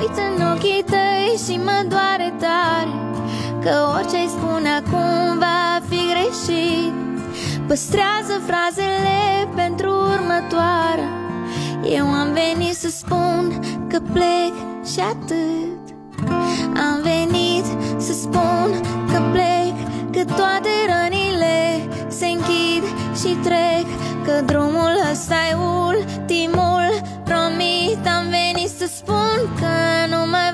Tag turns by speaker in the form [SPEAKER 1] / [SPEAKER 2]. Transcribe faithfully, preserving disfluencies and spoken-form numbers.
[SPEAKER 1] uit în ochii tăi și mă doare tare că orice-i spune acum va fi greșit. Păstrează frazele pentru următoarea. Eu am venit să spun că plec și atât. Am venit să spun că plec, că toate rănile se închid și trec, că drumul ăsta e ultimul, promit. Am venit să spun că nu mă